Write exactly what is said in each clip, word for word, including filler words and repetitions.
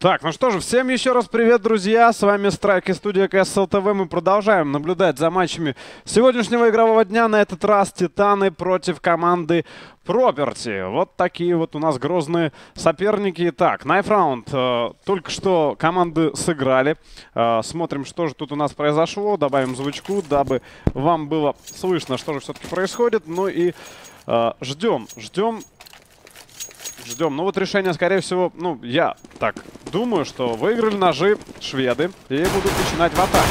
Так, ну что же, всем еще раз привет, друзья. С вами Страйк и студия КСЛТВ. Мы продолжаем наблюдать за матчами сегодняшнего игрового дня. На этот раз Титаны против команды Property. Вот такие вот у нас грозные соперники. Так, Knife Round. Э, только что команды сыграли. Э, смотрим, что же тут у нас произошло. Добавим звучку, дабы вам было слышно, что же все-таки происходит. Ну и э, ждем, ждем. Ждем. Ну вот решение, скорее всего, ну, я так думаю, что выиграли ножи шведы и будут начинать в атаке.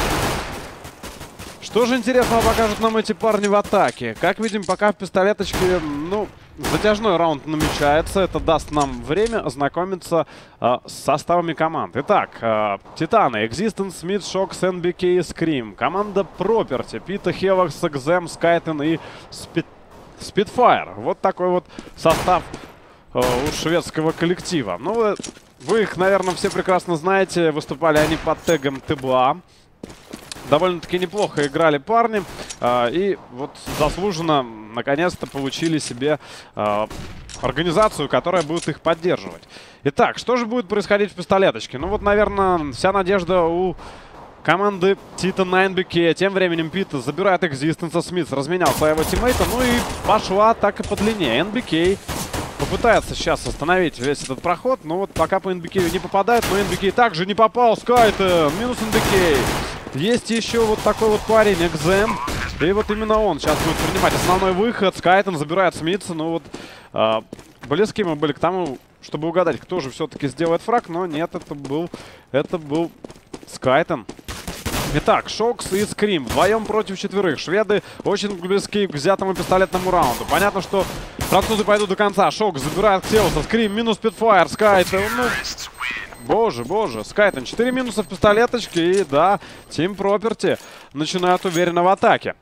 Что же интересного покажут нам эти парни в атаке? Как видим, пока в пистолеточке, ну, затяжной раунд намечается. Это даст нам время ознакомиться э, с составами команд. Итак, э, Титаны, Existence, Smith, Shox, эн би кей, Scream. Команда Property, Пита, Хевакс, Экзем, Скайтен и Спид... Spitfire. Вот такой вот состав у шведского коллектива. Ну, вы их, наверное, все прекрасно знаете. Выступали они под тегом ТБА. Довольно-таки неплохо играли парни. И вот заслуженно, наконец-то, получили себе организацию, которая будет их поддерживать. Итак, что же будет происходить в пистолеточке? Ну, вот, наверное, вся надежда у команды Титан на эн би кей. Тем временем Пита забирает Existence. Смит разменял своего тиммейта. Ну и пошла так и по длине. эн би кей попытается сейчас остановить весь этот проход. Но вот пока по эн би кей не попадает. Но эн би кей также не попал. Скайтен. Минус эн би кей. Есть еще вот такой вот парень, Экзем. И вот именно он сейчас будет принимать основной выход. Скайтен забирает Смитса. Ну вот э, близки мы были к тому, чтобы угадать, кто же все-таки сделает фраг. Но нет, это был, это был Скайтен. Итак, Шокс и Скрим вдвоем против четверых. Шведы очень близки к взятому пистолетному раунду. Понятно, что французы пойдут до конца. Шокс забирает Ксеуса. Скрим минус Spitfire. Скайтен. Ну, боже, боже. Скайтен. четыре минуса в пистолеточке. И да, Team Property начинают уверенно в атаке.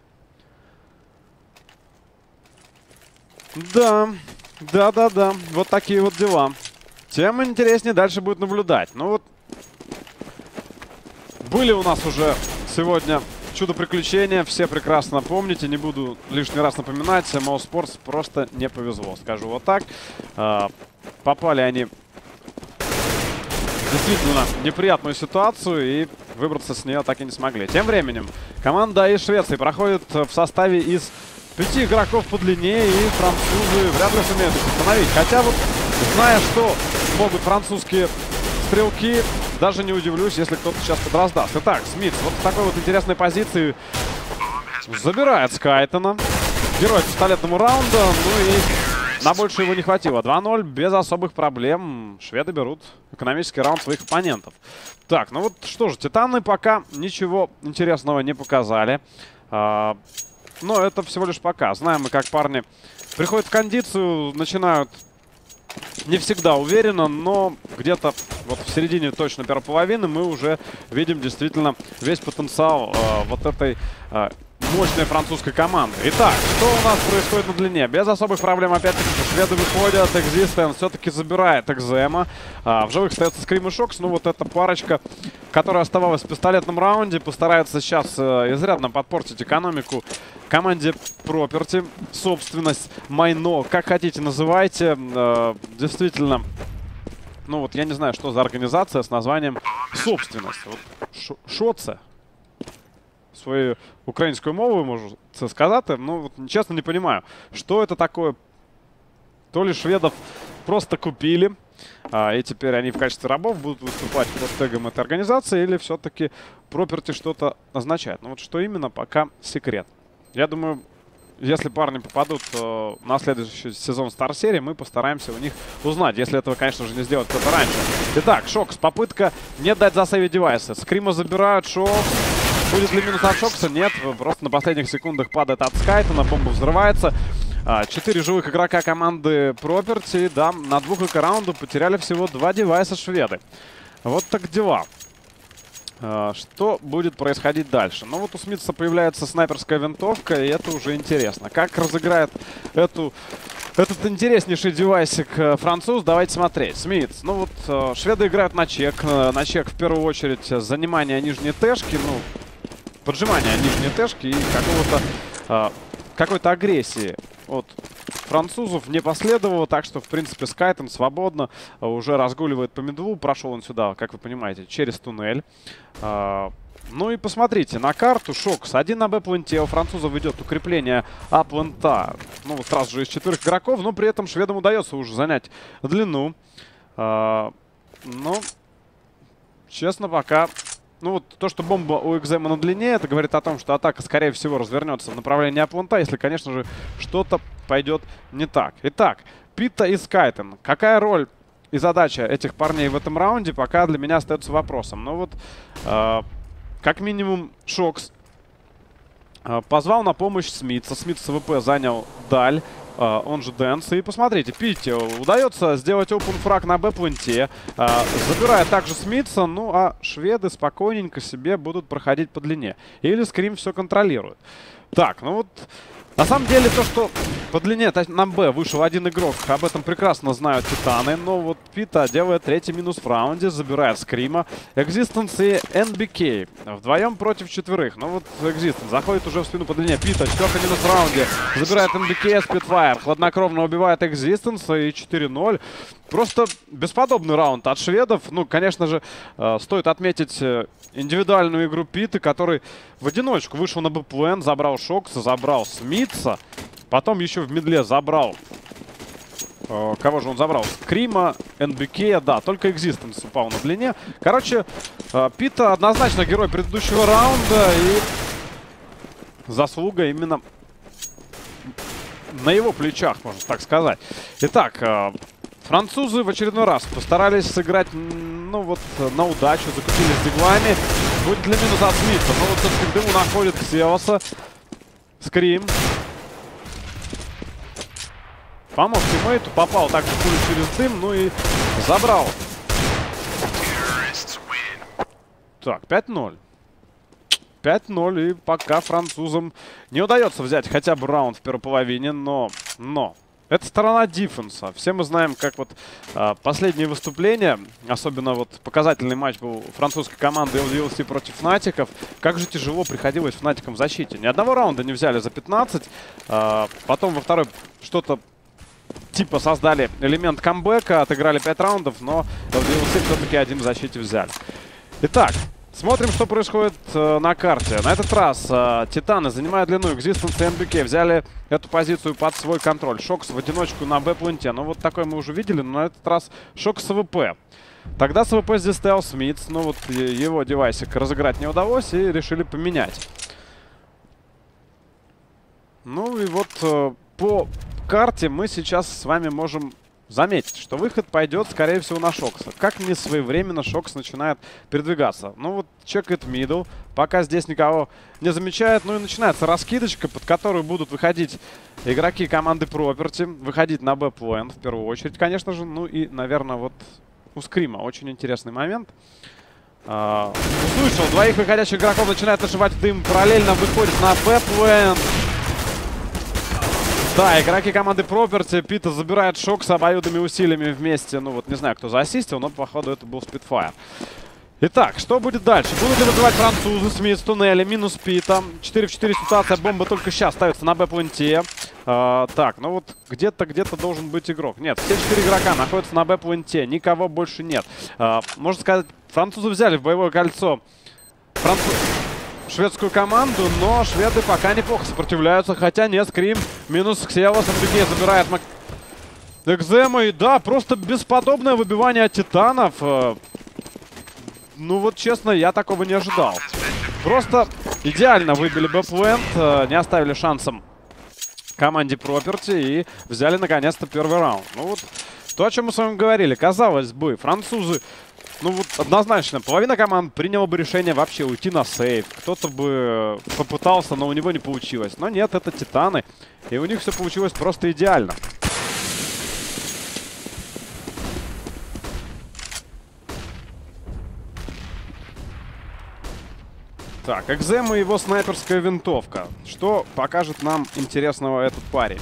Да, да, да, да. Вот такие вот дела. Тем интереснее дальше будет наблюдать. Ну вот. Были у нас уже сегодня чудо-приключения, все прекрасно помните, не буду лишний раз напоминать, Mo Sports просто не повезло, скажу вот так. Попали они в действительно неприятную ситуацию и выбраться с нее так и не смогли. Тем временем команда из Швеции проходит в составе из пяти игроков по длине, и французы вряд ли сумеют их остановить. Хотя вот, зная, что могут французские стрелки, даже не удивлюсь, если кто-то сейчас подраздаст. Итак, Смит вот в такой вот интересной позиции забирает Скайтена. Герой пистолетному раунду. Ну и на больше его не хватило. два ноль без особых проблем. Шведы берут экономический раунд своих оппонентов. Так, ну вот что же, Титаны пока ничего интересного не показали. А, но это всего лишь пока. Знаем мы, как парни приходят в кондицию, начинают не всегда уверенно, но где-то вот в середине точно первой половины мы уже видим действительно весь потенциал э, вот этой э, мощной французской команды. Итак, что у нас происходит на длине? Без особых проблем опять-таки шведы выходят. Existence все-таки забирает Экзема. А, в живых остается Скрим и Шокс. Ну вот эта парочка, которая оставалась в пистолетном раунде, постарается сейчас э, изрядно подпортить экономику команде Property. Собственность, майно, как хотите называйте. Э, действительно, ну вот я не знаю, что за организация с названием собственность. Вот, Шоце. Свою українською мовою можу це сказати, ну вот, честно не понимаю, что это такое. То ли шведов просто купили, а, и теперь они в качестве рабов будут выступать под тегом этой организации, или все-таки Property что-то означает. Ну вот что именно, пока секрет. Я думаю, если парни попадут э, на следующий сезон Star серии, мы постараемся у них узнать, если этого, конечно же, не сделать кто-то раньше. Итак, Шокс, попытка не дать засейвить девайсы. Скрима забирают, Шокс. Будет ли минус от Шокса? Нет. Просто на последних секундах падает от Скайтена. Бомба взрывается. Четыре живых игрока команды Property. Да, на двух эко-раунду потеряли всего два девайса шведы. Вот так дела. Что будет происходить дальше? Ну вот у Смитса появляется снайперская винтовка, и это уже интересно. Как разыграет эту, этот интереснейший девайсик француз, давайте смотреть. Смитс. Ну вот шведы играют на чек. На чек в первую очередь занимание нижней тэшки. Ну, поджимание нижней тэшки и какого-то э, какой-то агрессии от французов не последовало, так что, в принципе, Скайтон свободно уже разгуливает по миду. Прошел он сюда, как вы понимаете, через туннель. Ну и посмотрите, на карту Шокс один на Б-пленте, у французов идет укрепление А-плента. Ну, сразу же из четырех игроков, но при этом шведам удается уже занять длину. А, ну, честно, пока... Ну, вот то, что бомба у Экзема на длине, это говорит о том, что атака, скорее всего, развернется в направлении А-плента, если, конечно же, что-то пойдет не так. Итак, Пита и Скайтон. Какая роль и задача этих парней в этом раунде, пока для меня остается вопросом. Ну вот... А, как минимум, Шокс э, позвал на помощь Смитса. Смитс с АВП занял даль, э, он же Дэнс. И посмотрите, Пите удается сделать опенфраг на Б-пленте. Э, забирает также Смитса, ну а шведы спокойненько себе будут проходить по длине. Или Скрим все контролирует. Так, ну вот... На самом деле, то, что по длине на Б вышел один игрок, об этом прекрасно знают Титаны. Но вот Пита делает третий минус в раунде, забирает Скрима. Экзистенс и эн би кей вдвоем против четверых. Но вот Экзистенс заходит уже в спину по длине. Пита, четвертый минус в раунде, забирает эн би кей, Спитфайр. Хладнокровно убивает Экзистенс и четыре ноль. Просто бесподобный раунд от шведов. Ну, конечно же, стоит отметить индивидуальную игру Питы, который в одиночку вышел на Б-плен, забрал Шокса, забрал Смитса. Потом еще в мидле забрал... Э, кого же он забрал? Скрима, эн би кей, да, только Экзистенс упал на длине. Короче, э, Пита однозначно герой предыдущего раунда. И заслуга именно на его плечах, можно так сказать. Итак... Э, Французы в очередной раз постарались сыграть, ну вот, на удачу, закупились диглами. Будет для минуса от Смитса. Но вот все-таки в дыму находит Ксеоса. Скрим. Помог тиммейту, попал также пулю через дым, ну и забрал. Так, пять ноль. пять ноль, и пока французам не удается взять хотя бы раунд в первой половине, но... но... Это сторона дефенса. Все мы знаем, как вот э, последние выступления, особенно вот показательный матч был французской команды эл ди эл си против Фнатиков, как же тяжело приходилось Фнатикам в защите. Ни одного раунда не взяли за пятнадцать. Э, потом во второй что-то типа создали элемент камбэка, отыграли пять раундов, но эл ди эл си все-таки один в защите взяли. Итак, смотрим, что происходит э, на карте. На этот раз э, Титаны занимают длину. Экзистенс и эн би кей взяли эту позицию под свой контроль. Шокс в одиночку на Б-пленте. Ну, вот такой мы уже видели, но на этот раз Шокс с АВП. Тогда с АВП здесь стоял Смитс. Но вот его девайсик разыграть не удалось и решили поменять. Ну и вот э, по карте мы сейчас с вами можем... заметить, что выход пойдет, скорее всего, на Шокса. Как не своевременно Шокс начинает передвигаться. Ну вот, чекает мидл. Пока здесь никого не замечает. Ну и начинается раскидочка, под которую будут выходить игроки команды Property. Выходить на Б-плен в первую очередь, конечно же. Ну и, наверное, вот у Скрима очень интересный момент. А, услышал, двоих выходящих игроков начинает наживать дым. Параллельно выходит на Б-плен. Да, игроки команды Property. Пита забирает Шокса обоюдными усилиями вместе. Ну вот, не знаю, кто заассистил, но, походу, это был Спитфайр. Итак, что будет дальше? Будут ли вызывать французы? Смит с туннеля, минус Пита. четыре в четыре ситуация. Бомба только сейчас ставится на Б-пленте. А, так, ну вот где-то, где-то должен быть игрок. Нет, все четыре игрока находятся на Б-пленте. Никого больше нет. А, можно сказать, французы взяли в боевое кольцо Француз... шведскую команду, но шведы пока неплохо сопротивляются. Хотя нет, Скрим минус Ксеос. эн би кей забирает Мак... Экзема. И да, просто бесподобное выбивание от Титанов. Ну вот, честно, я такого не ожидал. Просто идеально выбили Б-плент, не оставили шансом команде Property и взяли наконец-то первый раунд. Ну вот, то, о чем мы с вами говорили. Казалось бы, французы, ну вот однозначно, половина команд приняла бы решение вообще уйти на сейв. Кто-то бы попытался, но у него не получилось. Но нет, это Титаны, и у них все получилось просто идеально. Так, Экзем и его снайперская винтовка. Что покажет нам интересного этот парень?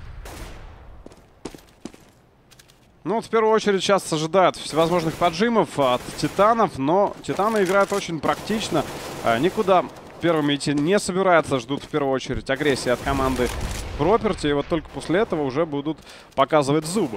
Ну, вот в первую очередь сейчас ожидают всевозможных поджимов от Титанов, но Титаны играют очень практично. Никуда первыми идти не собираются, ждут в первую очередь агрессии от команды Property, и вот только после этого уже будут показывать зубы.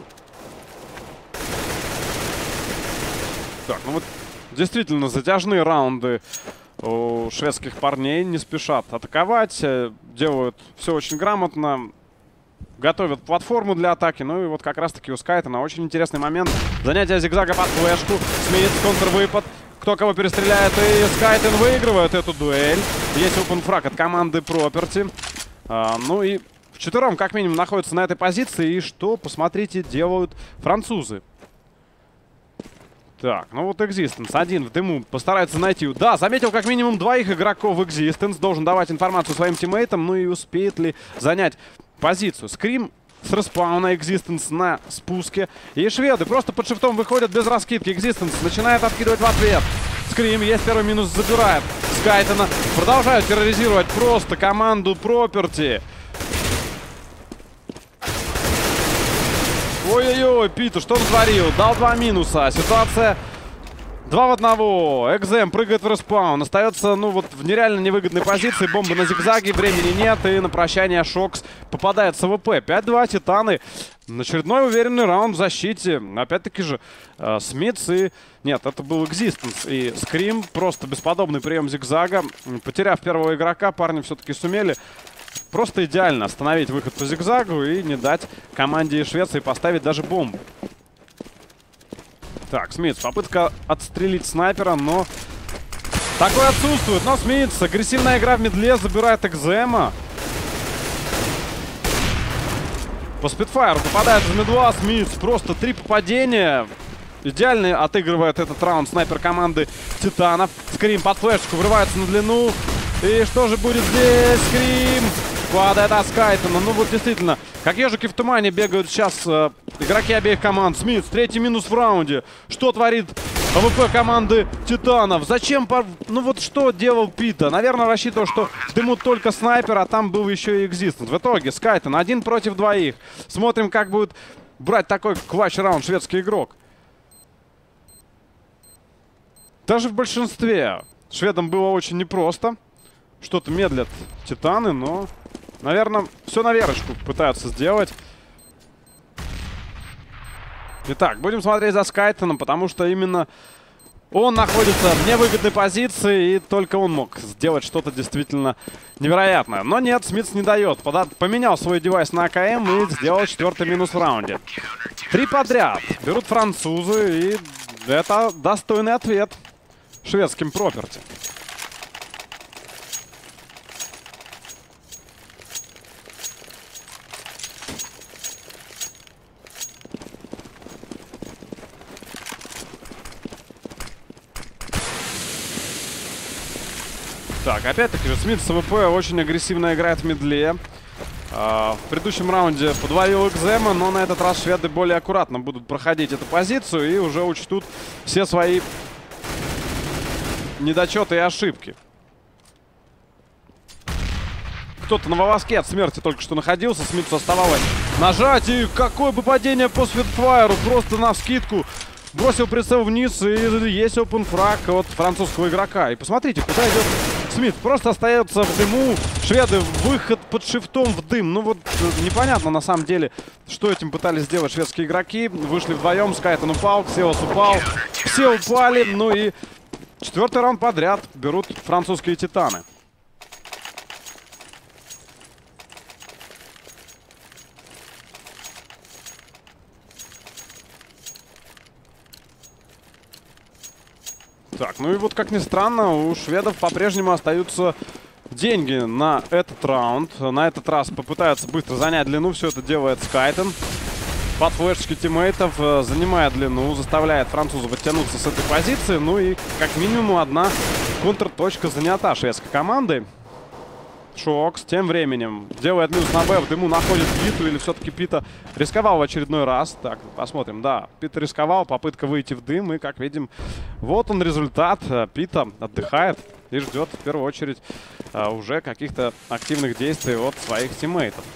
Так, ну вот действительно затяжные раунды у шведских парней, не спешат атаковать, делают все очень грамотно, готовят платформу для атаки. Ну и вот как раз-таки у Скайтона очень интересный момент. Занятие зигзага под флешку, Смит, контрвыпад. Кто кого перестреляет, и Скайтон выигрывает эту дуэль. Есть опенфраг от команды Property. А, ну и вчетвером как минимум находятся на этой позиции. И что, посмотрите, делают французы. Так, ну вот Existence один в дыму постарается найти. Да, заметил как минимум двоих игроков Existence. Должен давать информацию своим тиммейтам. Ну и успеет ли занять позицию. Скрим с респауна, Existence на спуске. И шведы просто под шифтом выходят без раскидки. Existence начинает откидывать в ответ. Скрим есть первый минус, забирает Скайтона. Продолжают терроризировать просто команду Property. Ой-ой-ой, Пита, что он творил? Дал два минуса. Ситуация два в одного. Экзем прыгает в респаун. Остается, ну, вот в нереально невыгодной позиции. Бомба на зигзаге. Времени нет. И на прощание Шокс попадает с АВП. пять-два. Титаны. Очередной уверенный раунд в защите. Опять-таки же э, Смитс и... Нет, это был Existence. И Скрим. Просто бесподобный прием зигзага. Потеряв первого игрока, парни все-таки сумели просто идеально остановить выход по зигзагу и не дать команде из Швеции поставить даже бомбу. Так, Смитс, попытка отстрелить снайпера, но такой отсутствует. Но Смитс, агрессивная игра в медле, забирает Экзема. По спидфайру попадает в медла Смитс. Просто три попадения. Идеально отыгрывает этот раунд снайпер команды Титанов. Скрим под флешку врывается на длину. И что же будет здесь? Скрим падает от Скайтона. Ну вот действительно, как ежики в тумане бегают сейчас э, игроки обеих команд. Смитс, третий минус в раунде. Что творит АВП команды Титанов? Зачем? По... Ну вот что делал Пита? Наверное, рассчитывал, что дымут только снайпер, а там был еще и Existence. В итоге Скайтон один против двоих. Смотрим, как будет брать такой клатч-раунд шведский игрок. Даже в большинстве шведам было очень непросто. Что-то медлят Титаны, но, наверное, все на верочку пытаются сделать. Итак, будем смотреть за Скайтоном, потому что именно он находится в невыгодной позиции, и только он мог сделать что-то действительно невероятное. Но нет, Смитс не дает. Пода поменял свой девайс на АКМ и сделал четвертый минус в раунде. Три подряд берут французы, и это достойный ответ шведским Property. Так, опять-таки же Смит с АВП очень агрессивно играет в медле. А, в предыдущем раунде подловил Экзема, но на этот раз шведы более аккуратно будут проходить эту позицию и уже учтут все свои недочеты и ошибки. Кто-то на волоске от смерти только что находился. Смитсу оставалось нажать. И какое бы падение по спидфайру. Просто навскидку бросил прицел вниз. И есть опенфраг от французского игрока. И посмотрите, куда идет Смит. Просто остается в дыму. Шведы выход под шифтом в дым. Ну вот непонятно на самом деле, что этим пытались сделать шведские игроки. Вышли вдвоем. Скайтон упал. Ксеос упал. Все упали. Ну и четвертый раунд подряд берут французские Титаны. Так, ну и вот, как ни странно, у шведов по-прежнему остаются деньги на этот раунд. На этот раз попытаются быстро занять длину. Все это делает Скайтон. Под флешечки тиммейтов занимает длину, заставляет французов оттянуться с этой позиции. Ну и как минимум одна контрточка занята шведской командой. Шокс тем временем делает минус на Б, в дыму находит Питу, или все-таки Пита рисковал в очередной раз. Так, посмотрим, да, Пита рисковал, попытка выйти в дым, и как видим, вот он результат. Пита отдыхает и ждет в первую очередь а, уже каких-то активных действий от своих тиммейтов.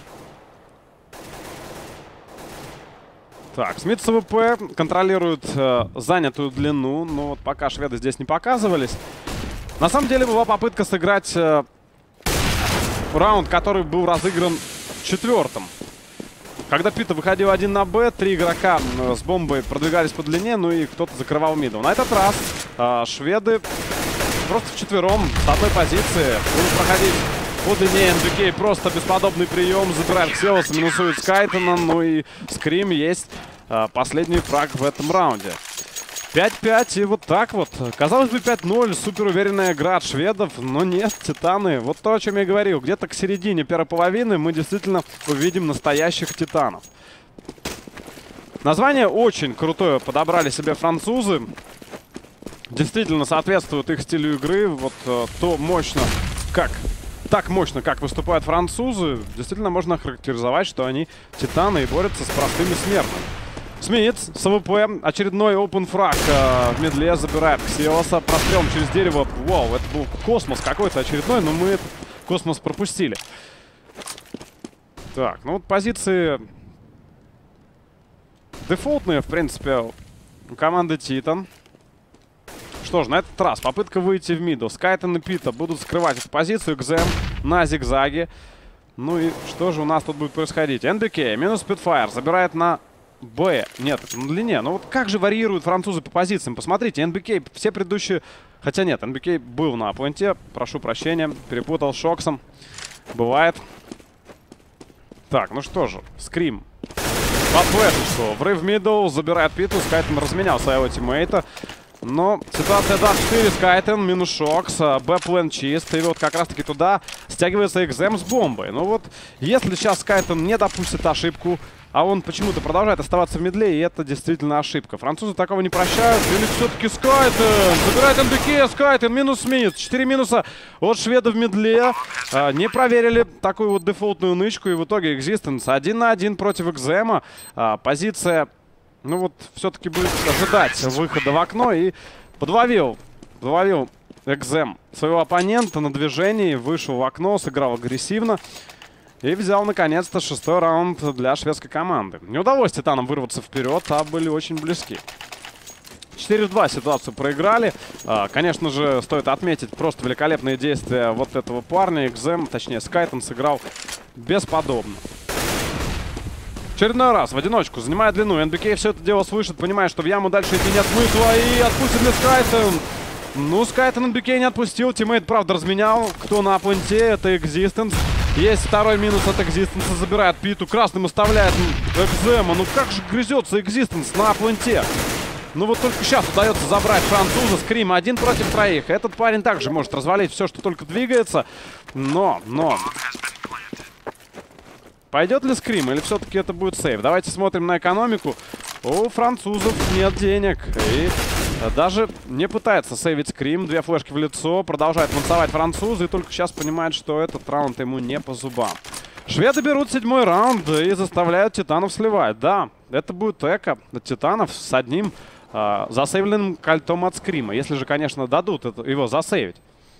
Так, Смит с АВП контролирует э, занятую длину, но вот пока шведы здесь не показывались. На самом деле была попытка сыграть э, раунд, который был разыгран четвертом. Когда Пита выходил один на Б, три игрока с бомбой продвигались по длине, ну и кто-то закрывал мидл. На этот раз э, шведы просто вчетвером с одной позиции будут проходить по длине. эн би кей просто бесподобный прием, забирает Ксиоса, минусует Скайтона, ну и Скрим есть э, последний фраг в этом раунде. пять пять, и вот так вот. Казалось бы, пять ноль, супер уверенная игра от шведов, но нет, титаны. Вот то, о чем я говорил. Где-то к середине первой половины мы действительно увидим настоящих титанов. Название очень крутое подобрали себе французы. Действительно соответствует их стилю игры. Вот то мощно, как... Так мощно, как выступают французы, действительно можно охарактеризовать, что они титаны и борются с простыми смертными. Смит с АВП, очередной open фраг э, в медле, забирает Ксиоса, прострелом через дерево. Вау, это был космос какой-то очередной, но мы этот космос пропустили. Так, ну вот позиции дефолтные, в принципе, у команды Титан. Что ж, на этот раз попытка выйти в мидл. Скайтон и Пита будут скрывать эту позицию. Экзем на зигзаге. Ну и что же у нас тут будет происходить? эн би кей минус Spitfire забирает на Б. Нет, на длине. Ну вот как же варьируют французы по позициям? Посмотрите, эн би кей все предыдущие... Хотя нет, эн би кей был на пойнте. Прошу прощения, перепутал с Шоксом. Бывает. Так, ну что же, Скрим. Под флешечку. Врыв в мидл, забирает Питу. Скайтон разменял своего тиммейта. Но ситуация два четыре, Скайтон, минус Шокс, Б-плен чист. И вот как раз-таки туда стягивается Экзем с бомбой. Ну вот, если сейчас Скайтон не допустит ошибку, а он почему-то продолжает оставаться в медле, и это действительно ошибка. Французы такого не прощают. Или все-таки Скайтон забирает эн би кей, Скайтон, минус Смит. Четыре минуса от шведа в медле. А, не проверили такую вот дефолтную нычку, и в итоге Экзистенс один на один против Экзема. А, позиция... Ну вот, все-таки будет ожидать выхода в окно. И подловил, подловил Экзем своего оппонента на движении. Вышел в окно, сыграл агрессивно. И взял, наконец-то, шестой раунд для шведской команды. Не удалось титанам вырваться вперед, а были очень близки. четыре в два ситуацию проиграли. А, конечно же, стоит отметить просто великолепные действия вот этого парня. Экзем, точнее, Скайтон сыграл бесподобно. Очередной раз в одиночку занимает длину. эн би кей все это дело слышит, понимает, что в яму дальше идти нет смысла. И отпустит ли Скайтон? Ну, Скайтон эн би кей не отпустил. Тиммейт, правда, разменял. Кто на пленте? Это Экзистенс. Есть второй минус от Экзистенса. Забирает Питу. Красным оставляет Экзема. Ну, как же грызется Экзистенс на пленте? Ну, вот только сейчас удается забрать француза. Скрим один против троих. Этот парень также может развалить все, что только двигается. Но, но... Пойдет ли Скрим или все-таки это будет сейв? Давайте смотрим на экономику. У французов нет денег. И даже не пытается сейвить Скрим. Две флешки в лицо. Продолжает мансовать французы. И только сейчас понимает, что этот раунд ему не по зубам. Шведы берут седьмой раунд и заставляют титанов сливать. Да, это будет эко от титанов с одним э, засейвленным кольтом от Скрима. Если же, конечно, дадут это, его засейвить.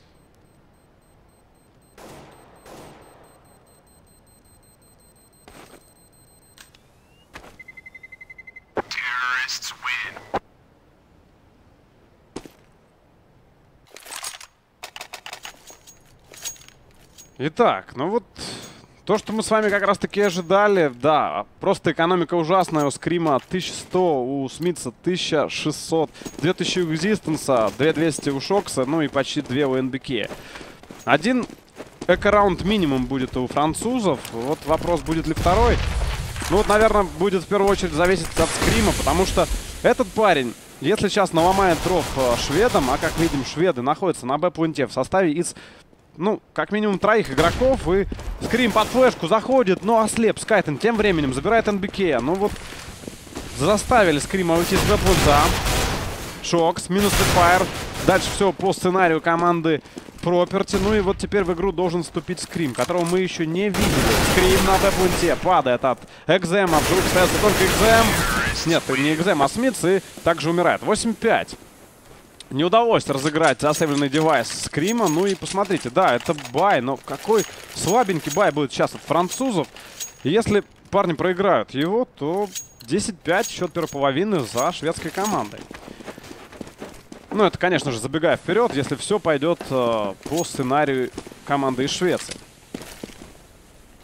Итак, ну вот то, что мы с вами как раз-таки ожидали, да, просто экономика ужасная. У Скрима тысяча сто, у Смитса тысяча шестьсот, две тысячи у Экзистенса, две тысячи двести у Шокса, ну и почти две у эн би кей. Один эко-раунд минимум будет у французов. Вот вопрос, будет ли второй. Ну вот, наверное, будет в первую очередь зависеть от Скрима, потому что этот парень, если сейчас наломает дров шведам, а как видим, шведы находятся на Б-пленте в составе из... Ну, как минимум троих игроков, и Скрим под флешку заходит, но ослеп. Скайтон тем временем забирает эн би кей. Ну вот, заставили Скрима уйти с Б-плента. Шокс, минус Spitfire. Дальше все по сценарию команды Property. Ну и вот теперь в игру должен вступить Скрим, которого мы еще не видели. Скрим на Б-пленте падает от Экзема. Вдруг остается только Экзем. Нет, не Экзем, а Смитс, и также умирает. восемь пять. Не удалось разыграть засейвленный девайс Скрима. Ну и посмотрите, да, это бай. Но какой слабенький бай будет сейчас от французов. И если парни проиграют его, то десять пять счет первой половины за шведской командой. Ну, это, конечно же, забегая вперед, если все пойдет э, по сценарию команды из Швеции.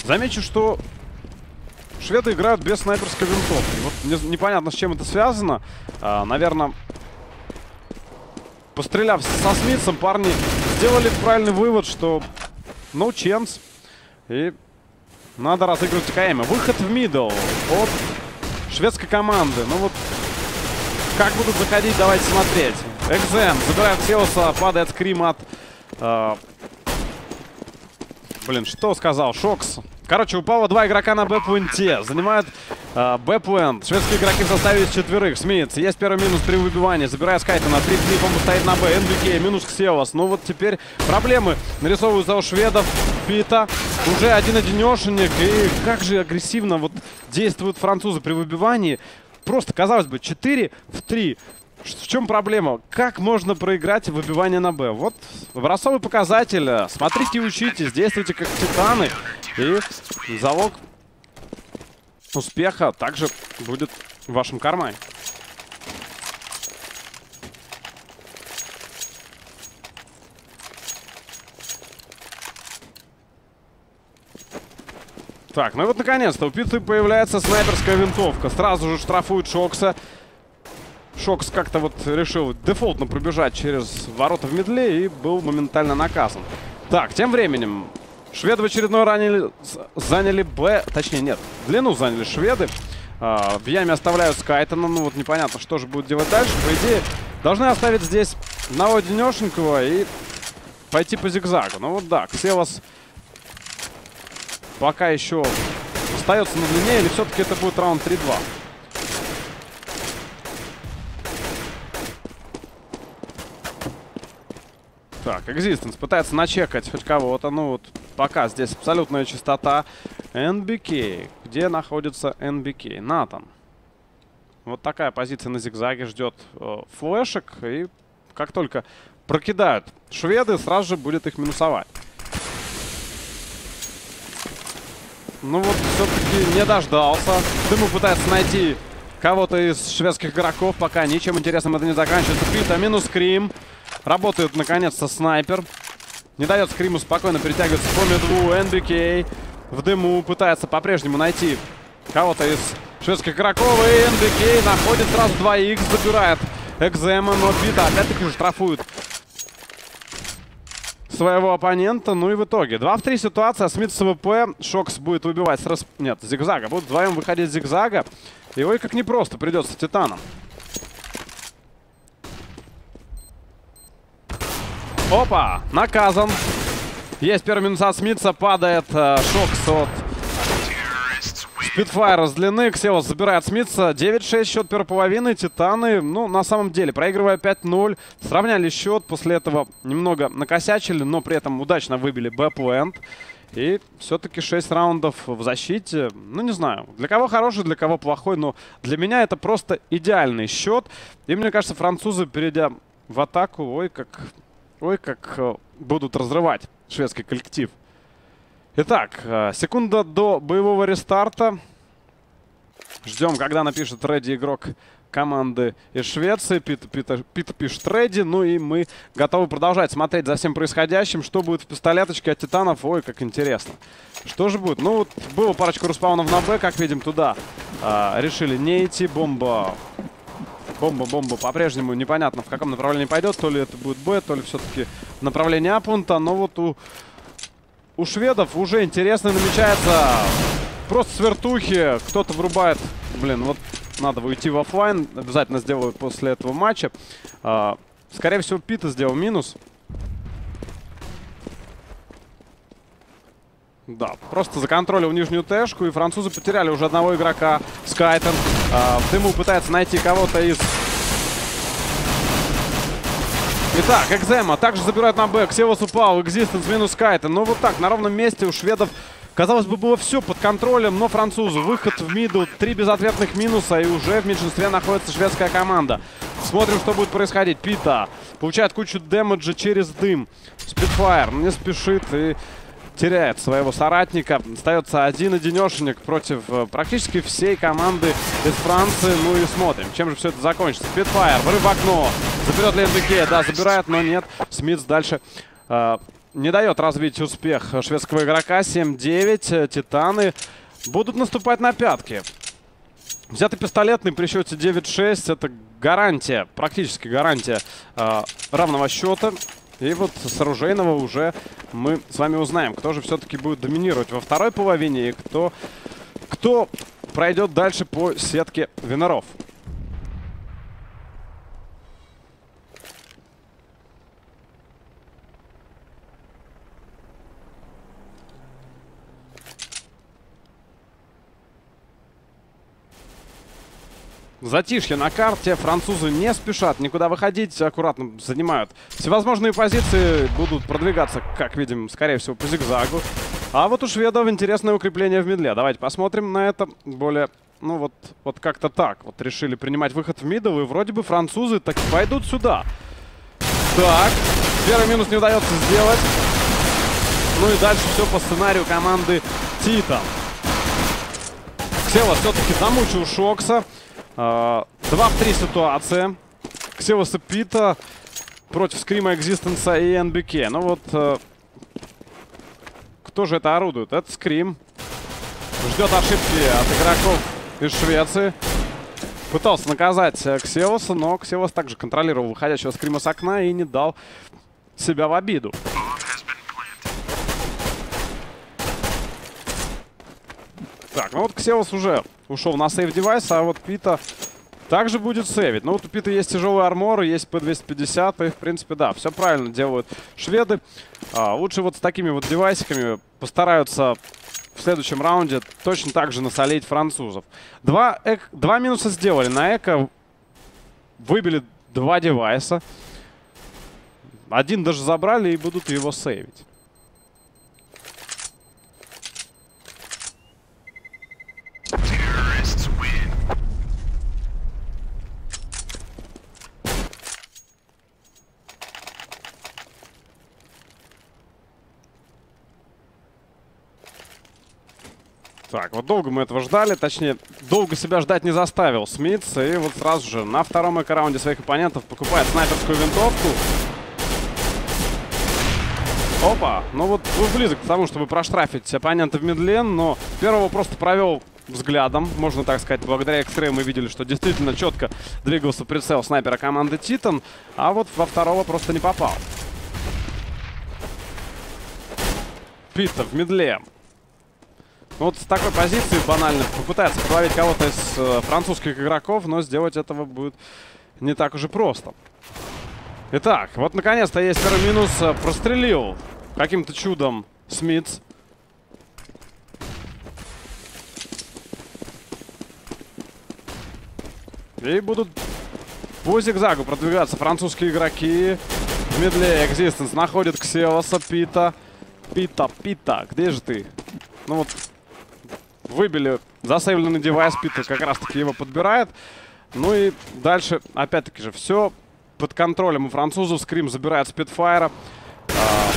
Замечу, что шведы играют без снайперской винтовки. Вот не, непонятно, с чем это связано. А, наверное, постреляв со Смитсом, парни сделали правильный вывод, что no chance. И надо разыгрывать КМ. Выход в мидл от шведской команды. Ну вот, как будут заходить, давайте смотреть. Экзем забирает Сеуса, падает скрим от... Э, блин, что сказал? Шокс. Короче, упало два игрока на Б-пуэнте. Занимают э, Б-пуэнт. Шведские игроки в составе из четверых. Смитс. Есть первый минус при выбивании. Забирает Скайтона. Три клипа стоит на Б. эн би кей. Минус к Сеус. Ну вот теперь проблемы нарисовываются у шведов. Пита. Уже один-одинешенек. И как же агрессивно вот действуют французы при выбивании. Просто, казалось бы, четыре в три. В чем проблема? Как можно проиграть выбивание на Б? Вот образцовый показатель. Смотрите и учитесь. Действуйте как титаны. И залог успеха также будет в вашем кармане. Так, ну и вот наконец-то у Питы появляется снайперская винтовка. Сразу же штрафует Шокса. Шокс как-то вот решил дефолтно пробежать через ворота в мидле и был моментально наказан. Так, тем временем шведы в очередной ранили, заняли Б, точнее нет, длину заняли шведы. А, в яме оставляют Скайтона, ну вот непонятно, что же будут делать дальше. По идее, должны оставить здесь одинешенького и пойти по зигзагу. Ну вот да, Ксевос пока еще остается на длине, или все-таки это будет раунд три-два. Так, Экзистенс пытается начекать хоть кого-то. Ну вот пока здесь абсолютная чистота. эн би кей. Где находится эн би кей? Натан. Вот такая позиция на зигзаге. Ждет э, флешек. И как только прокидают шведы, сразу же будет их минусовать. Ну вот все-таки не дождался. Дыму пытается найти кого-то из шведских игроков. Пока ничем интересным это не заканчивается. Пита минус Скрим. Работает наконец-то снайпер. Не дает Скриму спокойно перетягиваться по медву. эн би кей в дыму пытается по-прежнему найти кого-то из шведских игроков. И эн би кей находит сразу два икс. Забирает Экзема, но Пита опять-таки штрафует своего оппонента. Ну и в итоге два в три ситуация. Смит с АВП. Шокс будет выбивать с расп... Нет, зигзага. Будут вдвоем выходить с зигзага. И ой, как непросто придется титанам. Опа! Наказан. Есть первый минус от Смитса. Падает э, Шокс от Спитфайра с длины. Ксевос забирает Смитса. девять шесть счет первой половины. Титаны, ну, на самом деле, проигрывая пять ноль. Сравняли счет. После этого немного накосячили, но при этом удачно выбили Б-пуэнт. И все-таки шесть раундов в защите. Ну, не знаю, для кого хороший, для кого плохой. Но для меня это просто идеальный счет. И мне кажется, французы, перейдя в атаку, ой, как... Ой, как э, будут разрывать шведский коллектив. Итак, э, секунда до боевого рестарта. Ждем, когда напишет ready игрок команды из Швеции. Пита, Пита, Пита пишет ready. Ну и мы готовы продолжать смотреть за всем происходящим. Что будет в пистолеточке от титанов? Ой, как интересно. Что же будет? Ну вот было парочку респаунов на Б, как видим, туда э, решили не идти. Бомба... Бомба-бомба по-прежнему непонятно, в каком направлении пойдет. То ли это будет Б, то ли все-таки направление Апунта. Но вот у, у шведов уже интересно намечается. Просто с вертухи кто-то врубает. Блин, вот надо уйти в офлайн. Обязательно сделаю после этого матча. А, скорее всего, Пита сделал минус. Да, просто законтролил нижнюю тэшку, и французы потеряли уже одного игрока. Скайтон э, в дыму пытается найти кого-то из... Итак, Экзема также забирают на Б. Ксевос упал, Экзистенс минус Скайтон. Ну вот так, на ровном месте у шведов, казалось бы, было все под контролем, но французы. Выход в мидл, три безответных минуса, и уже в меньшинстве находится шведская команда. Смотрим, что будет происходить. Пита получает кучу дэмэджа через дым. Спитфайр не спешит и... теряет своего соратника. Остается один-одинешенек против э, практически всей команды из Франции. Ну и смотрим, чем же все это закончится. Спитфайр, врыв в окно. Заберет ли эн би кей? Да, забирает, но нет. Смитс дальше э, не дает развить успех шведского игрока. семь девять. Титаны будут наступать на пятки. Взятый пистолетный при счете девять шесть. Это гарантия, практически гарантия э, равного счета. И вот с оружейного уже мы с вами узнаем, кто же все-таки будет доминировать во второй половине и кто, кто пройдет дальше по сетке виноров. Затишье на карте. Французы не спешат никуда выходить. Аккуратно занимают всевозможные позиции. Будут продвигаться, как видим, скорее всего, по зигзагу. А вот у шведов интересное укрепление в мидле. Давайте посмотрим на это более... Ну вот, вот как-то так. Вот решили принимать выход в мидл. И вроде бы французы так пойдут сюда. Так. Первый минус не удается сделать. Ну и дальше все по сценарию команды Титан. Ксева все-таки замучил Шокса. два в три ситуация. Ксевоса Пита против Скрима, Экзистенса и эн би кей. Ну вот, э, кто же это орудует? Это Скрим. Ждет ошибки от игроков из Швеции. Пытался наказать Ксевоса, но Ксевос также контролировал выходящего Скрима с окна и не дал себя в обиду. Так, ну вот Ксевос уже ушел на сейв-девайс, а вот Пита также будет сейвить. Ну вот у Пита есть тяжелый армор, есть пэ двести пятьдесят, и в принципе, да, все правильно делают шведы. А, лучше вот с такими вот девайсиками постараются в следующем раунде точно так же насолить французов. Два, эк, два минуса сделали на эко, выбили два девайса. Один даже забрали и будут его сейвить. Так, вот долго мы этого ждали, точнее, долго себя ждать не заставил Смитс. И вот сразу же на втором эко-раунде своих оппонентов покупает снайперскую винтовку. Опа! Ну вот был близок к тому, чтобы проштрафить оппонента в мидле, но первого просто провел взглядом, можно так сказать. Благодаря X-Ray мы видели, что действительно четко двигался прицел снайпера команды Титан, а вот во второго просто не попал. Пита в мидле. Вот с такой позиции банально попытается подловить кого-то из э, французских игроков, но сделать этого будет не так уж и просто. Итак, вот наконец-то есть первый минус. Прострелил каким-то чудом Смитс. И будут по зигзагу продвигаться французские игроки. В мидле Экзистенс находит Ксевоса, Пита. Пита, Пита, где же ты? Ну вот... Выбили засейвленный девайс, Пита как раз-таки его подбирает. Ну и дальше, опять-таки же, все под контролем у французов. Скрим забирает Спитфайра. А,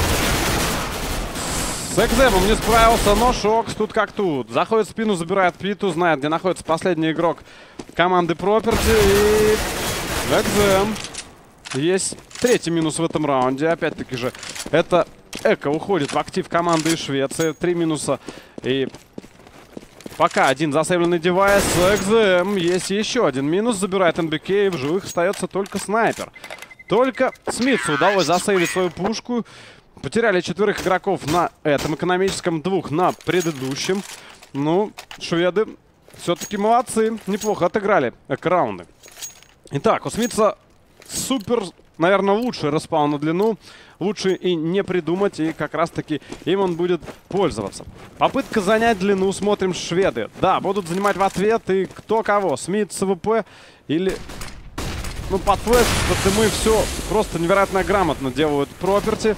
с Экземом не справился, но Шокс тут как тут. Заходит в спину, забирает Питу, знает, где находится последний игрок команды Property. И Экзем. Есть третий минус в этом раунде. Опять-таки же, это Эко уходит в актив команды из Швеции. Три минуса и... Пока один засейвленный девайс. Экзем. Есть еще один минус. Забирает эн би кей. В живых остается только снайпер. Только Смитсу удалось засейвить свою пушку. Потеряли четверых игроков на этом экономическом, двух на предыдущем. Ну, шведы все-таки молодцы. Неплохо отыграли эко-раунды. Итак, у Смитса супер, наверное, лучший распаун на длину. Лучше и не придумать, и как раз-таки им он будет пользоваться. Попытка занять длину. Смотрим, шведы. Да, будут занимать в ответ. И кто кого? Смит с АВП или... Ну, под флэш, под мы все просто невероятно грамотно делают Property.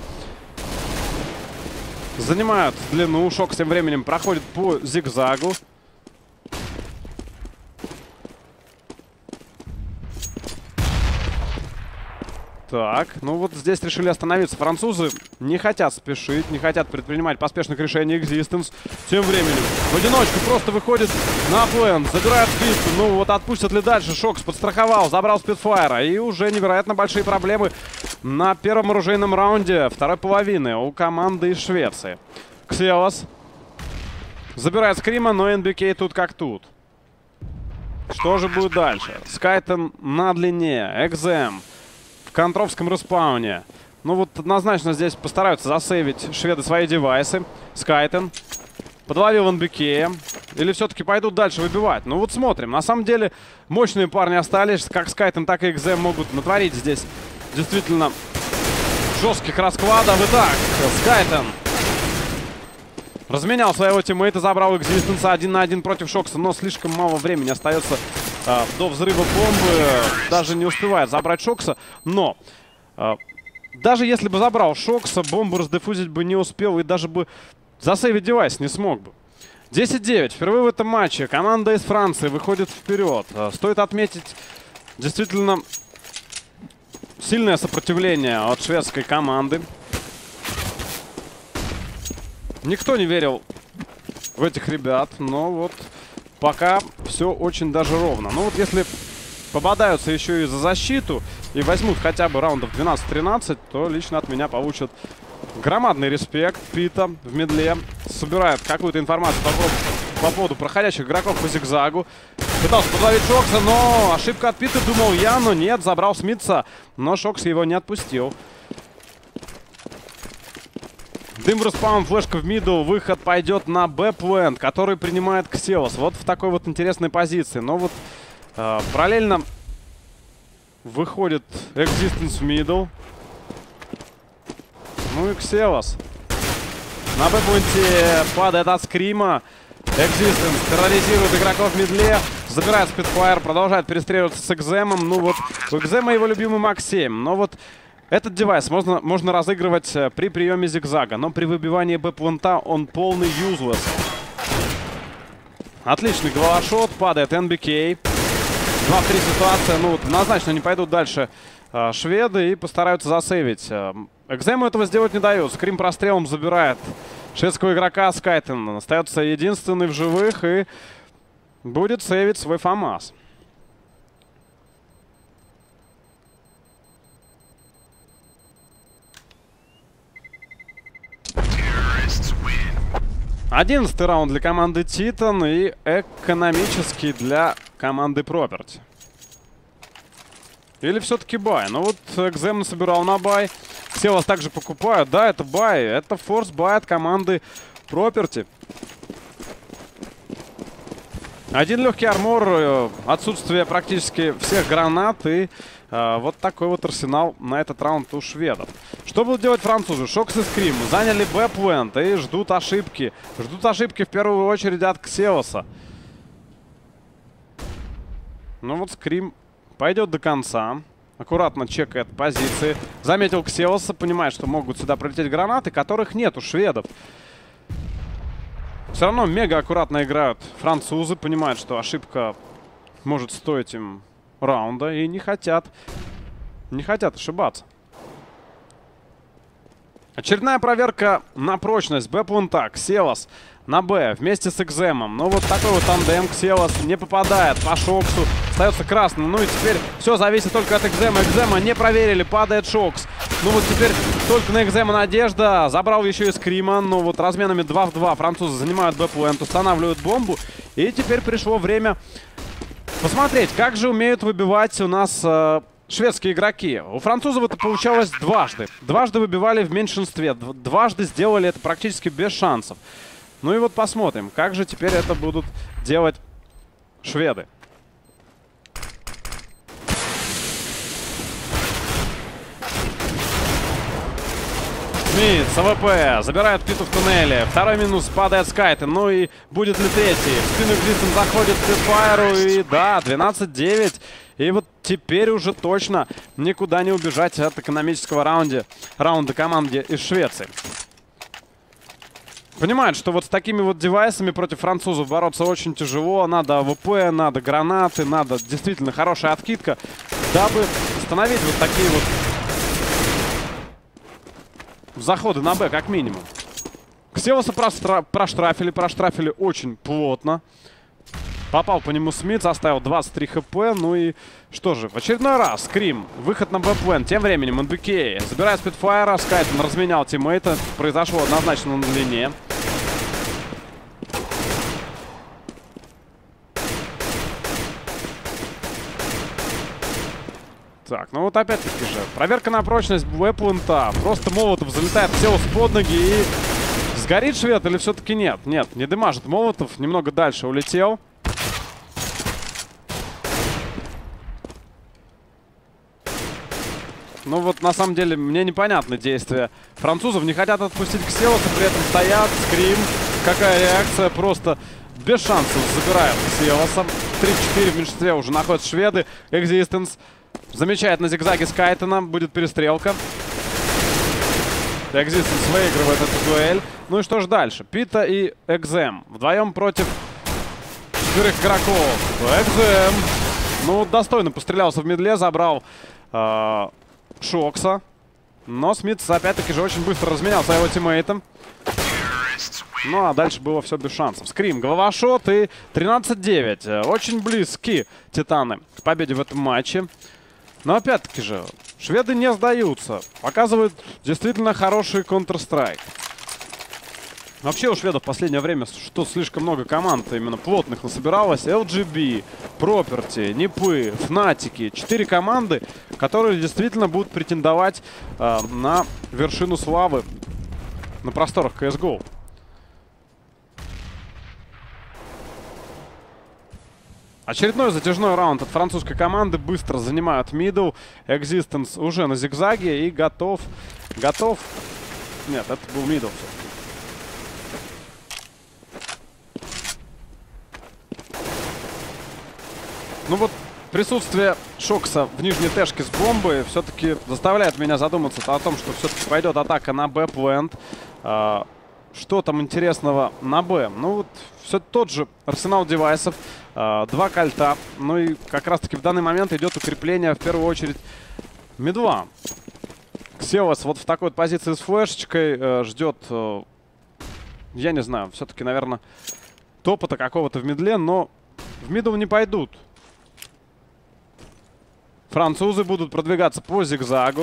Занимают длину. Шок тем временем проходит по зигзагу. Так, ну вот здесь решили остановиться. Французы не хотят спешить, не хотят предпринимать поспешных решений. Экзистенс тем временем в одиночку просто выходит на плен, забирает списку. Ну вот отпустят ли дальше? Шокс подстраховал, забрал Спитфайра. И уже невероятно большие проблемы на первом оружейном раунде второй половины у команды из Швеции. Ксевос забирает скрима, но эн би кей тут как тут. Что же будет дальше? Скайтен на длине, Экзем в контровском респауне. Ну вот однозначно здесь постараются засейвить шведы свои девайсы. Скайтен подловил эн би кей. Или все-таки пойдут дальше выбивать? Ну вот смотрим. На самом деле мощные парни остались. Как Скайтен, так и Экзем могут натворить здесь действительно жестких раскладов. Итак, Скайтен разменял своего тиммейта, забрал экзистенса один на один против Шокса, но слишком мало времени остается э, до взрыва бомбы. Даже не успевает забрать Шокса. Но э, даже если бы забрал Шокса, бомбу раздефузить бы не успел и даже бы засейвить девайс не смог бы. десять девять. Впервые в этом матче команда из Франции выходит вперед. Э, стоит отметить действительно сильное сопротивление от шведской команды. Никто не верил в этих ребят, но вот пока все очень даже ровно. Ну вот если попадаются еще и за защиту и возьмут хотя бы раундов двенадцать-тринадцать, то лично от меня получат громадный респект. Пита в медле собирает какую-то информацию по поводу, по поводу проходящих игроков по зигзагу. Пытался подловить Шокса, но ошибка от Пита, думал я, но нет, забрал Смитса, но Шокс его не отпустил. Дым в респаун, флешка в мидл, выход пойдет на Б-плент, который принимает Ксевос. Вот в такой вот интересной позиции. Но вот э, параллельно выходит Экзистенс в мидл. Ну и Ксевос на Б-пленте падает от скрима. Экзистенс терроризирует игроков в мидле, забирает спидфайр, продолжает перестреливаться с Экземом. Ну вот у Экзема его любимый Мак семь. Но вот этот девайс можно, можно разыгрывать при приеме зигзага, но при выбивании Б-плента он полный юзлесс. Отличный головошот, падает эн би кей. два в три ситуация, ну вот однозначно не пойдут дальше э, шведы и постараются засейвить. Экзему этого сделать не дают. Скрим прострелом забирает шведского игрока Скайтен. Остается единственный в живых и будет сейвить свой ФАМАС. Одиннадцатый раунд для команды Титан и экономический для команды Property. Или все-таки бай? Ну вот Экзем насобирал на бай. Все вас также покупают. Да, это бай. Это форс бай от команды Property. Один легкий армор, отсутствие практически всех гранат и э, вот такой вот арсенал на этот раунд у шведов. Что будут делать французы? Шокс и Скрим заняли Б-плент и ждут ошибки. Ждут ошибки в первую очередь от Ксевоса. Ну вот Скрим пойдет до конца. Аккуратно чекает позиции. Заметил Ксевоса, понимает, что могут сюда прилететь гранаты, которых нет у шведов. Все равно мега аккуратно играют французы. Понимают, что ошибка может стоить им раунда. И не хотят, не хотят ошибаться. Очередная проверка на прочность Б-плента. Ксевос на Б вместе с Экземом. Ну вот такой вот тандем. Ксевос не попадает по Шоксу. Остается красный. Ну и теперь все зависит только от Экзема. Экзема не проверили. Падает Шокс. Ну вот теперь только на Экзема надежда. Забрал еще и Скрима. Ну вот разменами два в два французы занимают Б-плент. Устанавливают бомбу. И теперь пришло время посмотреть, как же умеют выбивать у нас... Э шведские игроки. У французов это получалось дважды. Дважды выбивали в меньшинстве. Дважды сделали это практически без шансов. Ну и вот посмотрим, как же теперь это будут делать шведы. Смит с АВП забирает Питу в туннеле. Второй минус, падает Скайтен. Ну и будет ли третий? В спину Глистон заходит к Спидфайру. И да, двенадцать девять. И вот теперь уже точно никуда не убежать от экономического раунда, раунда команде из Швеции. Понимают, что вот с такими вот девайсами против французов бороться очень тяжело. Надо АВП, надо гранаты, надо действительно хорошая откидка, дабы остановить вот такие вот заходы на Б, как минимум. Ксевоса проштрафили, проштрафили очень плотно. Попал по нему Смитс, оставил двадцать три хп. Ну и что же, в очередной раз Скрим, выход на Б-плен. Тем временем эн би кей забирает Спитфайра. Скайтон разменял тиммейта. Произошло однозначно на длине. Так, ну вот опять-таки же, проверка на прочность Б-плента. Просто Молотов залетает в Сеус под ноги и... Сгорит швед или все-таки нет? Нет, не дымажит Молотов. Немного дальше улетел. Ну вот, на самом деле, мне непонятны действия французов. Не хотят отпустить Ксеоса, при этом стоят. Скрим. Какая реакция? Просто без шансов забирают Ксеоса. три-четыре в меньшинстве уже находятся шведы. Экзистенс замечает на зигзаге Скайтона. Будет перестрелка. Экзистенс выигрывает эту дуэль. Ну и что ж дальше? Пита и Экзем вдвоем против четырех игроков. Экзем, ну, достойно пострелялся в мидле, забрал э, Шокса. Но Смитс опять-таки же очень быстро разменял своего тиммейта. Ну а дальше было все без шансов. Скрим, головашот и тринадцать девять. Очень близки титаны к победе в этом матче. Но опять-таки же, шведы не сдаются. Показывают действительно хороший Counter-Strike. Вообще у шведов в последнее время что слишком много команд именно плотных насобиралось. эл джи би, Property, Нипы, Фнатики. Четыре команды, которые действительно будут претендовать э, на вершину славы на просторах си эс го. Очередной затяжной раунд от французской команды. Быстро занимают мидл. Экзистенс уже на зигзаге и готов. Готов. Нет, это был мидл. Ну вот присутствие Шокса в нижней тэшке с бомбой все-таки заставляет меня задуматься о том, что все-таки пойдет атака на Б-плент. А, что там интересного на Б? Ну вот все тот же арсенал девайсов. А, два кольта. Ну и как раз-таки в данный момент идет укрепление в первую очередь мидла. Ксеос вот в такой вот позиции с флешечкой э, ждет, э, я не знаю, все-таки, наверное, топота какого-то в мидле, но в мидл не пойдут. Французы будут продвигаться по зигзагу.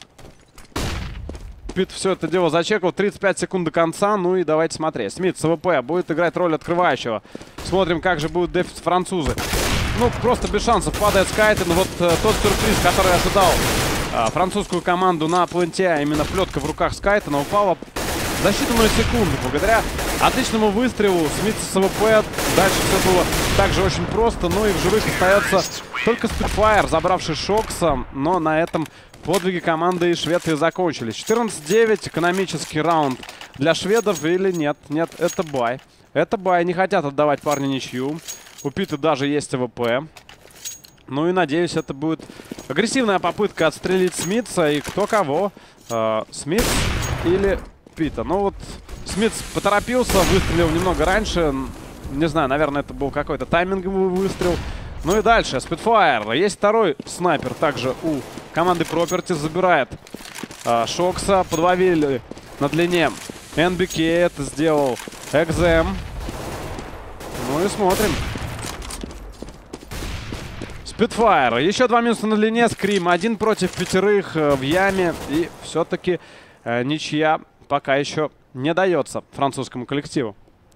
Пит все это дело зачекал. тридцать пять секунд до конца. Ну и давайте смотреть. Смит с АВП будет играть роль открывающего. Смотрим, как же будут дефить французы. Ну, просто без шансов падает Скайтон. Вот э, тот сюрприз, который ожидал э, французскую команду на пленте, а именно плетка в руках Скайтона, упала за считанную секунду. Благодаря отличному выстрелу Смит с АВП. Дальше все было также очень просто. Ну и в живых остается только Спитфайр, забравший Шокса. Но на этом подвиги команды из Швеции закончились. четырнадцать девять. Экономический раунд для шведов или нет? Нет, это бай. Это бай. Не хотят отдавать парни ничью. У Пита даже есть АВП. Ну и надеюсь, это будет агрессивная попытка отстрелить Смитса. И кто кого? Э, Смитс или Пита? Ну вот Смитс поторопился, выстрелил немного раньше. Не знаю, наверное, это был какой-то тайминговый выстрел. Ну и дальше, Спитфайр. Есть второй снайпер также у команды Property. Забирает а, Шокса. Подловили на длине эн би кей. Это сделал Экзем. Ну и смотрим. Спитфайр. Еще два минуса на длине. Скрим. Один против пятерых э, в яме. И все-таки э, ничья пока еще не дается французскому коллективу.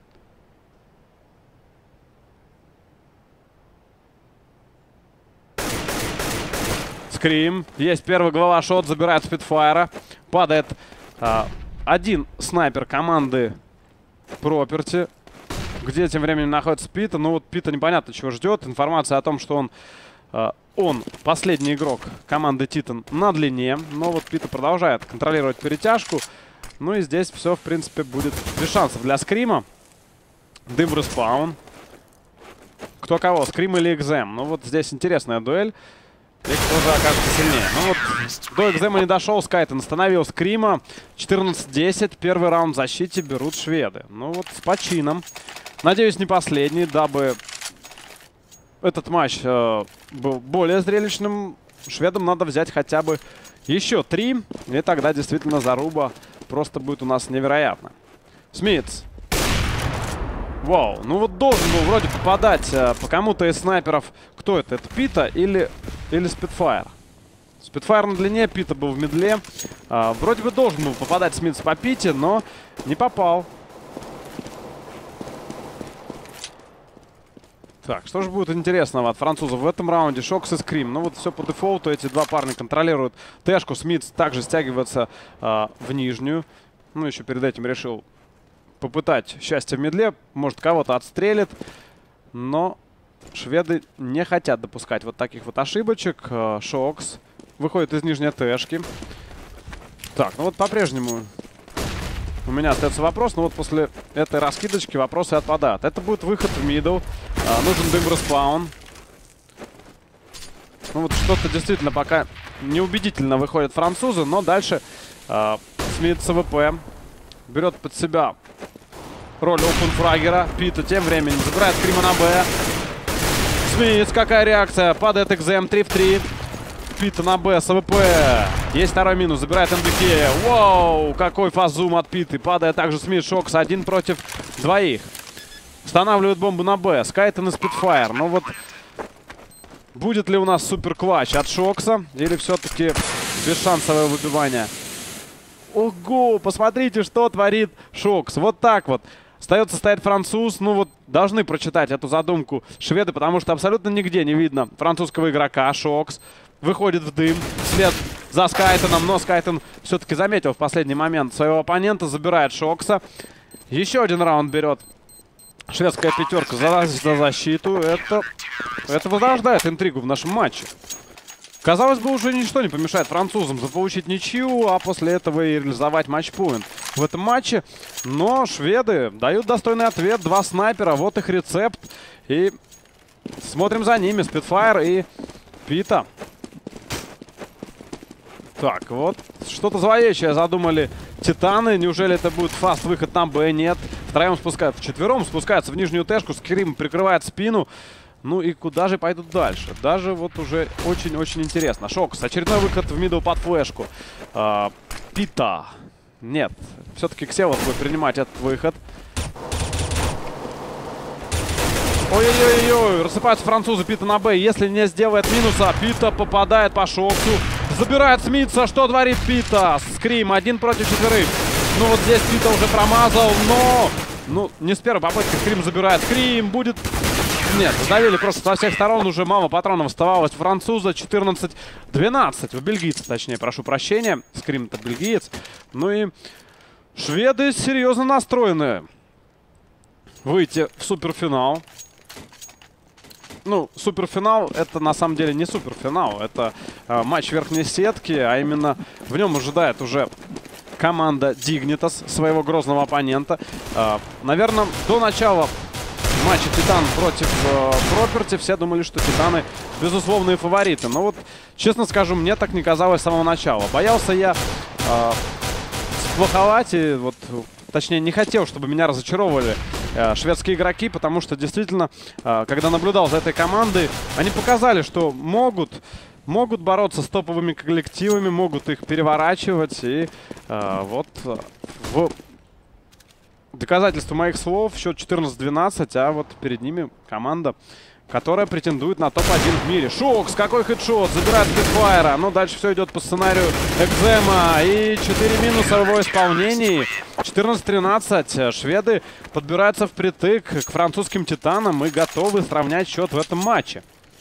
Скрим. Есть первый головашот. Забирает Спитфайра. Падает а, один снайпер команды Property. Где тем временем находится Пита. Ну вот Пита непонятно чего ждет. Информация о том, что он, а, он последний игрок команды Титан на длине. Но вот Пита продолжает контролировать перетяжку. Ну и здесь все в принципе будет без шансов для Скрима. Дым респаун. Кто кого? Скрим или Экзем? Ну вот здесь интересная дуэль. И кто же окажется сильнее. Ну вот, до Экзема не дошел. Скайтон остановил Скрима. четырнадцать десять. Первый раунд в защите берут шведы. Ну вот, с почином. Надеюсь, не последний, дабы этот матч э, был более зрелищным. Шведам надо взять хотя бы еще три. И тогда действительно заруба просто будет у нас невероятно. Смитс. Вау, ну вот должен был вроде попадать а, по кому-то из снайперов. Кто это? Это Пита или, или Спитфайр? Спитфайр на длине, Пита был в медле. А, вроде бы должен был попадать Смитс по Пите, но не попал. Так, что же будет интересного от французов в этом раунде? Шокс и Скрим. Ну вот все по дефолту. Эти два парня контролируют Тэшку. Смитс также стягивается а, в нижнюю. Ну, еще перед этим решил попытать счастье в медле. Может, кого-то отстрелит. Но шведы не хотят допускать вот таких вот ошибочек. А, Шокс выходит из нижней Тэшки. Так, ну вот по-прежнему у меня остается вопрос. Но вот после этой раскидочки вопросы отпадают. Это будет выход в мидл. А, нужен дым респаун. Ну вот что-то действительно пока неубедительно выходят французы. Но дальше а, Смитс АВП берет под себя роль опенфрагера. Пита тем временем забирает Скрима на Б. Смитс, какая реакция? Падает экзем три в три. Пита на Б с АВП. Есть второй минус. Забирает эн би кей. Воу, какой фазум от Питы. Падает также Смит. Шокс один против двоих. Устанавливает бомбу на Б. Скайтон и Спитфайр. Но вот будет ли у нас супер клатч от Шокса? Или все-таки бесшансовое выбивание? Ого, посмотрите, что творит Шокс. Вот так вот. Остается стоять француз. Ну вот должны прочитать эту задумку шведы, потому что абсолютно нигде не видно французского игрока. Шокс выходит в дым вслед за Скайтоном, но Скайтон все-таки заметил в последний момент своего оппонента, забирает Шокса. Еще один раунд берет шведская пятерка за, за защиту. Это, это возрождает интригу в нашем матче. Казалось бы, уже ничто не помешает французам заполучить ничью, а после этого и реализовать матчпоинт в этом матче. Но шведы дают достойный ответ. Два снайпера, вот их рецепт. И смотрим за ними. Спитфайр и Пита. Так, вот что-то зловещее задумали Титаны. Неужели это будет фаст-выход на Б? Нет. Втроем спускаются, вчетвером спускаются в нижнюю Тэшку. Скрим прикрывает спину. Ну и куда же пойдут дальше? Даже вот уже очень-очень интересно. Шокс. Очередной выход в мидл под флешку. А, Пита. Нет. Все-таки Ксевос будет принимать этот выход. Ой-ой-ой-ой. Рассыпаются французы. Пита на Б. Если не сделает минуса, Пита попадает по Шоксу. Забирает Смитса. Что творит Пита? Скрим. Один против четверых. Ну вот здесь Пита уже промазал, но... Ну, не с первой попытки Скрим забирает. Скрим будет... Нет, задавили просто со всех сторон. Уже мало патронов оставалось француза. четырнадцать двенадцать. У бельгийца, точнее, прошу прощения. Скрим-то бельгиец. Ну и шведы серьезно настроены выйти в суперфинал. Ну, суперфинал — это на самом деле не суперфинал. Это э, матч верхней сетки, а именно в нем ожидает уже команда Dignitas своего грозного оппонента. Э, наверное, до начала матча Титан против э, Проперти все думали, что Титаны безусловные фавориты. Но вот, честно скажу, мне так не казалось с самого начала. Боялся я э, сплоховать и вот... Точнее, не хотел, чтобы меня разочаровывали э, шведские игроки, потому что действительно, э, когда наблюдал за этой командой, они показали, что могут, могут бороться с топовыми коллективами, могут их переворачивать. И э, вот в доказательство моих слов счет четырнадцать двенадцать, а вот перед ними команда, которая претендует на топ один в мире. Шокс, какой хедшот, забирает Спитфайра. Но дальше все идет по сценарию Экзема. И четыре минуса в его исполнении. четырнадцать тринадцать. Шведы подбираются впритык к французским Титанам и готовы сравнять счет в этом матче.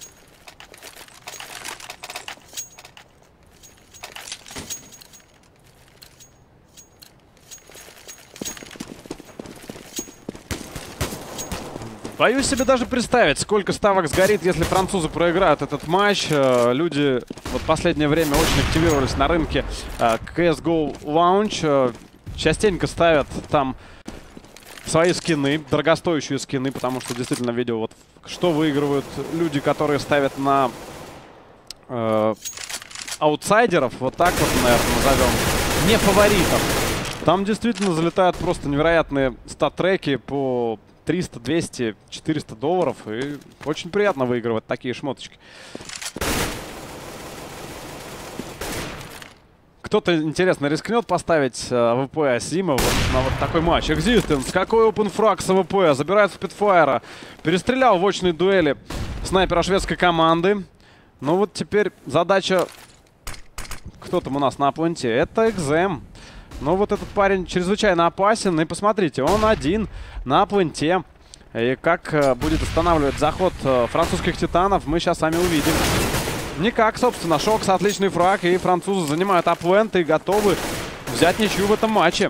Боюсь себе даже представить, сколько ставок сгорит, если французы проиграют этот матч. Люди вот в последнее время очень активировались на рынке си эс го Launch. Частенько ставят там свои скины, дорогостоящие скины, потому что действительно видел, вот что выигрывают люди, которые ставят на э, аутсайдеров. Вот так вот, наверное, назовем. Не фаворитов. Там действительно залетают просто невероятные стат-треки по... триста, двести, четыреста долларов. И очень приятно выигрывать такие шмоточки. Кто-то, интересно, рискнет поставить э, ВП Сима вот на вот такой матч. Existence, какой опенфраг с ВП, забирает Спитфайра. Перестрелял в очной дуэли снайпера шведской команды. Ну вот теперь задача... Кто там у нас на пленте? Это Экзем. Но вот этот парень чрезвычайно опасен. И посмотрите, он один на пленте. И как э, будет останавливать заход э, французских титанов, мы сейчас с вами увидим. Никак, собственно. Шокс, отличный фраг. И французы занимают апленты и готовы взять ничью в этом матче.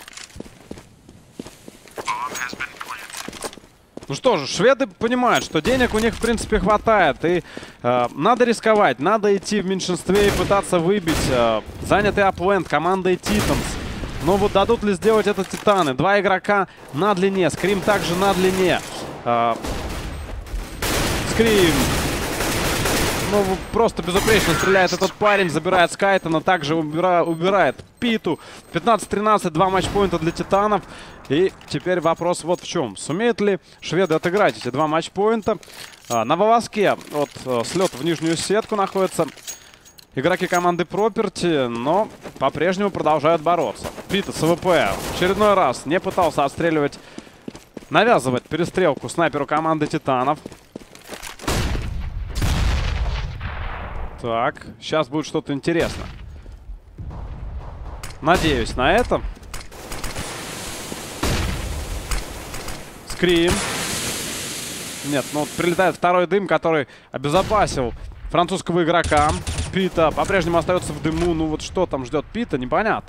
Ну что же, шведы понимают, что денег у них, в принципе, хватает. И э, надо рисковать, надо идти в меньшинстве и пытаться выбить э, занятый аплент командой Титанс. Но вот дадут ли сделать это титаны? Два игрока на длине. Скрим также на длине. Э, Скрим. Ну, просто безупречно стреляет этот парень. Забирает Скайтона. Также убира, убирает Питу. пятнадцать тринадцать. Два матчпоинта для титанов. И теперь вопрос вот в чем. Сумеют ли шведы отыграть эти два матчпоинта? А, на волоске от а, слета в нижнюю сетку находятся игроки команды Property, но по-прежнему продолжают бороться. Пита с АВП в очередной раз не пытался отстреливать, навязывать перестрелку снайперу команды Титанов. Так, сейчас будет что-то интересное. Надеюсь на это. Скрим. Нет, ну вот прилетает второй дым, который обезопасил французского игрока. Пита по-прежнему остается в дыму. Ну вот что там ждет Пита, непонятно.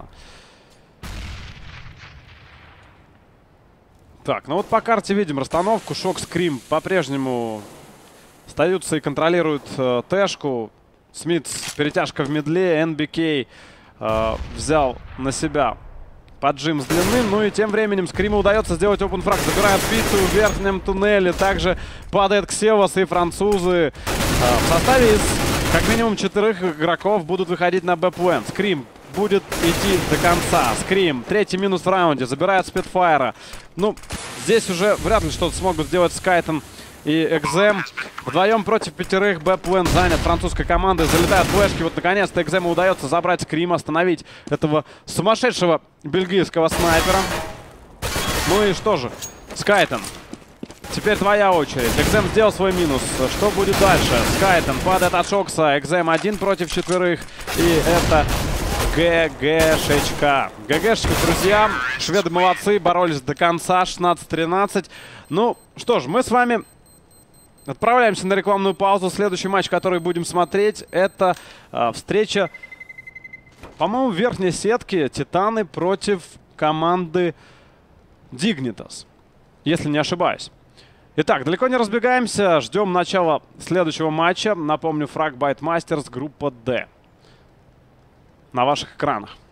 Так, ну вот по карте видим расстановку. Шок, Скрим по-прежнему остаются и контролируют э, Тэшку. Смит, перетяжка в медле. эн би кей э, взял на себя поджим с длины. Ну и тем временем Скриму удается сделать опенфраг. Забирает Питу в верхнем туннеле. Также падает Ксевос, и французы э, в составе из как минимум четырех игроков будут выходить на Б-плен. Скрим будет идти до конца. Скрим. Третий минус в раунде. Забирает Спитфайра. Ну, здесь уже вряд ли что-то смогут сделать Скайтон и Экзем. Вдвоем против пятерых. Б-плен занят французской командой. Залетают флешки. Вот наконец-то Экзему удается забрать Скрим, остановить этого сумасшедшего бельгийского снайпера. Ну и что же, Скайтон, теперь твоя очередь. Экзем сделал свой минус. Что будет дальше? Скайтон падает от Шокса. Экзем один против четверых. И это ГГшечка. ГГшечка, друзья. Шведы молодцы. Боролись до конца. шестнадцать тринадцать. Ну что ж, мы с вами отправляемся на рекламную паузу. Следующий матч, который будем смотреть, это э, встреча, по-моему, в верхней сетке. Титаны против команды Dignitas, если не ошибаюсь. Итак, далеко не разбегаемся. Ждем начала следующего матча. Напомню, Frag Bite Masters, группа D. На ваших экранах.